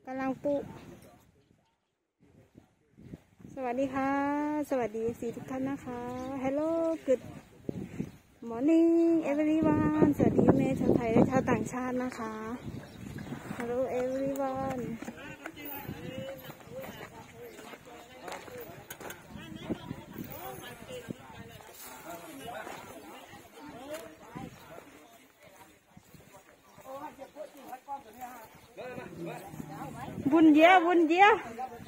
ำลังปลูกสวัสดีค่ะสวัสดีสีทุกท่านนะคะ Hello Good Morning everyone สวัสดีแม่ชาวไทยและชาวต่างชาตินะคะ Hello everyone บุญเยอะบุญเยอะ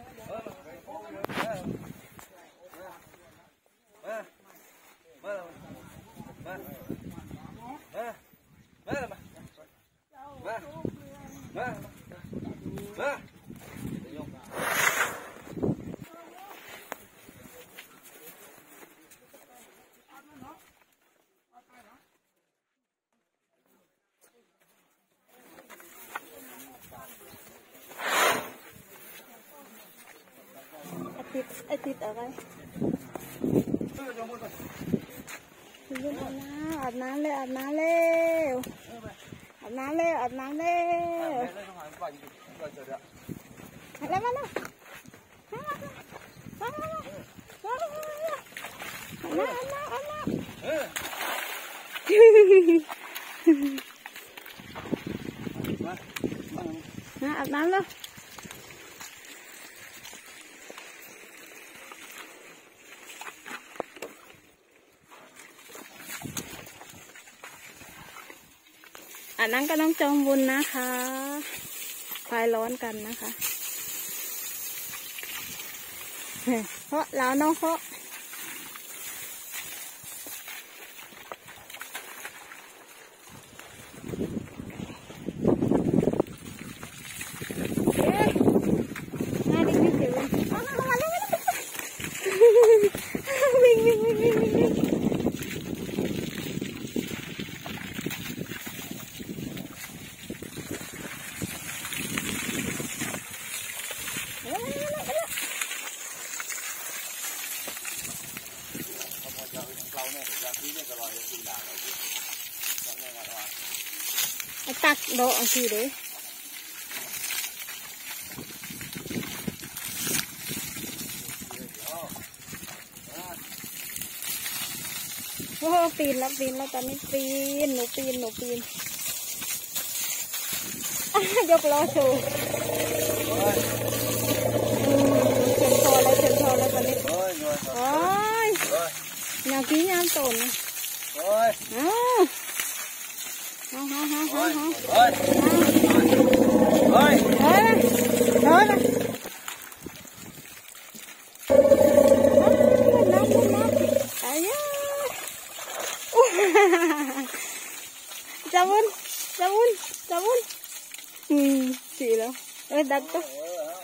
ไอติดอะไรอาบน้ำเลยอาบน้ำเลยอาบน้ำเลยอาบน้ำเลยอะไรมาเนาะอาบน้ำเลยอันนั้นก็ต้องจองบุญนะคะคลายร้อนกันนะคะเพราะแล้วน้องเพราะตักโดดอันที่เลยโอ้ปีนแล้วตอนนี้ปีนหนูปีนยกล้อโชว์เชิญพอแล้วตอนนี้โอ้ยแนวกี้ยามตนโอ้ยน้องจะวุ้นสีแล้วดัดตัว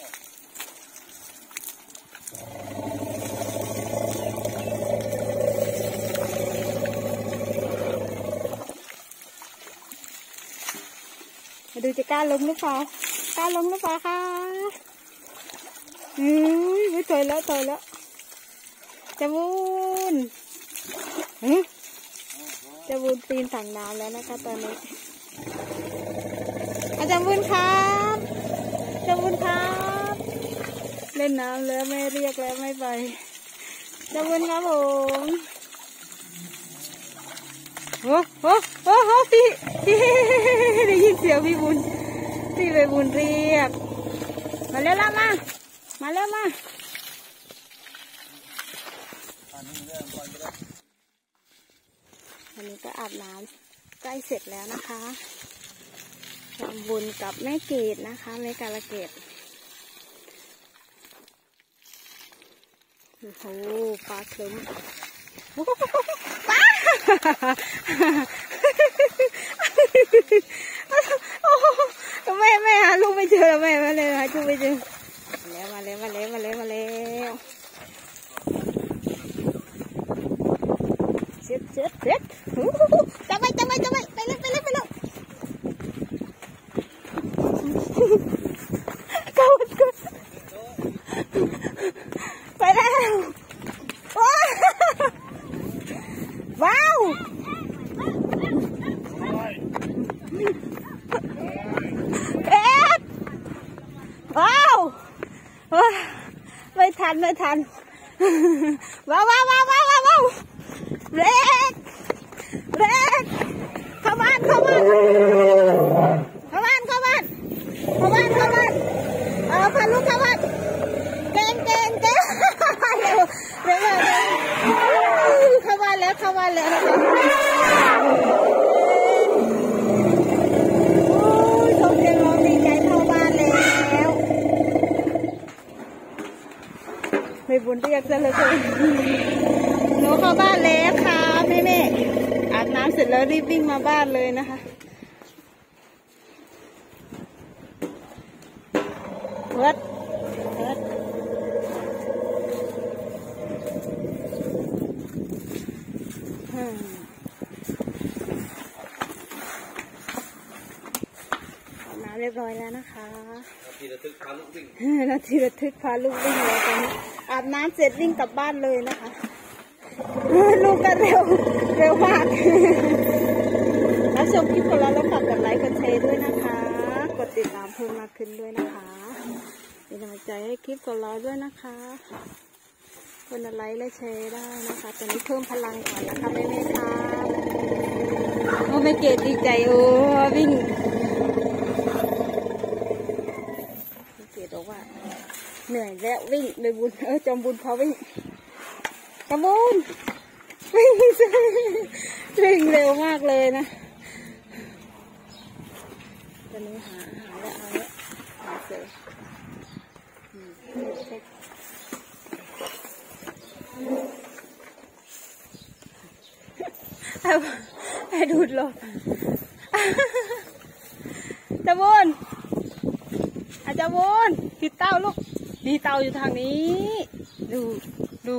ดูจะกล้าลงหรือเปล่าคะไม่ถอยแล้วจะวุ้นปีนถังน้ำแล้วนะคะตอนนี้อาจารย์วุ้นครับเล่นน้ำแล้วไม่เรียกแล้วไม่ไปจะวุ้นครับผมโอ้พี่ได้ยินเสียงพี่บุญเรียกมาแล้วมาอันนี้ก็อาบน้ำใกล้เสร็จแล้วนะคะทำบุญกับแม่เกดนะคะแม่กาลเกดโอ้โหปลาเคลิ้มแม่หาลูกไม่เจอแม่มาเลยหาลูกไม่เจอมาแล้วเจ็ดจับไปเลยไปแล้วไปแล้วว้าว เทันไม่ทันว้าวว้าวว้าวว้าวว้าวเบรกเบรกเข้าบ้านเข้าบ้านเข้าบ้านเข้าบ้านเข้าบ้านเข้าบ้านพาลูกเข้าบ้านเก่งเก่งเก่งเร็วเร็วเร็วเข้าบ้านแล้วเข้าบ้านแล้วชมเด็กร้องดีใจเข้าบ้านแล้วไม่บุญเรียกซะเลยหนูเข้าบ้านแล้วค่ะแม่แม่อาบน้ำเสร็จแล้วรีบวิ่งมาบ้านเลยนะคะเพิดน้ำเรียบร้อยแล้วนะคะนาทีระทึกพาลูกวิ่งแล้วตอนนี้อาบน้ำเสร็จวิ่งกลับบ้านเลยนะคะลูกก็เร็วมากแล้วชมคลิปของเราแล้วฝากกดไลค์กดแชร์ด้วยนะคะกดติดตามเพิ่มมากขึ้นด้วยนะคะเป็นกำลังใจให้คลิปของเราด้วยนะคะคนไลค์และแชร์ได้นะคะตอนนี้เพิ่มพลังก่อนนะคะแม่ๆค่ะโอ้ไม่เกดดีใจโอ้วิ่งเกดบอกว่าเหนื่อยแล้ววิ่งเลยบุญจอมบุญพอวิ่งจอมบุญวิ่งเร็วมากเลยนะตอนนี้หาแล้วเอาเนี่ยหาเจอให้ดูดลมจอมบุญอาจารย์บุญพี่เต้าลูกมีเต่าอยู่ทางนี้ดู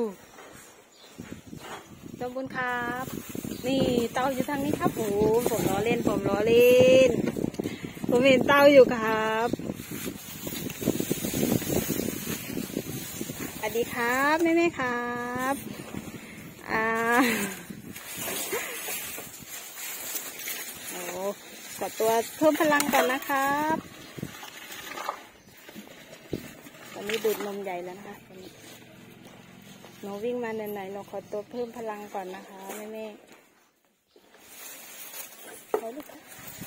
จอมบุญครับนี่เต่าอยู่ทางนี้ครับผมล้อเล่นผมเห็นเต่าอยู่ครับสวัสดีครับแม่ครับขอตัวเพิ่มพลังก่อนนะครับตอนนี้ดูดนมใหญ่แล้วนะคะหนูวิ่งมาไหนๆเราขอตัวเพิ่มพลังก่อนนะคะแม่ขอลูกค่ะ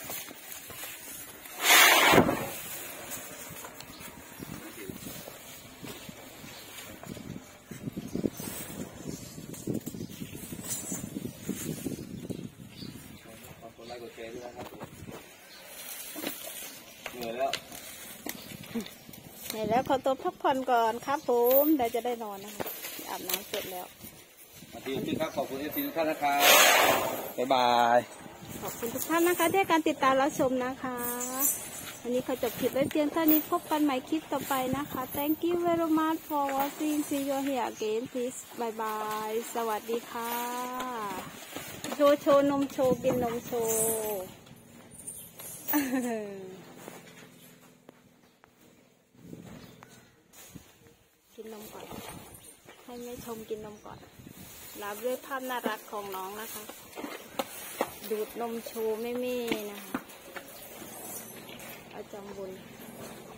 เหนื่อยแล้วขอตัวพักผ่อนก่อนครับผมเดี๋ยวจะได้นอนนะคะอาบน้ำเสร็จแล้วสวัสดีครับขอบคุณทุกท่านนะครับบ๊ายบายขอบคุณทุกท่านนะคะที่การติดตามรับชมนะคะวันนี้ขอจบคลิปไว้เพียงเท่านี้พบกันใหม่คลิปต่อไปนะคะ Thank you very much for watching see you here again please bye bye สวัสดีค่ะโชว์นมโชว์กินนมโชว์กินนมก่อนให้แม่ชมกินนมก่อนรับด้วยภาพน่ารักของน้องนะคะดูดนมโชว์แม่นะคะอาจารย์บุญ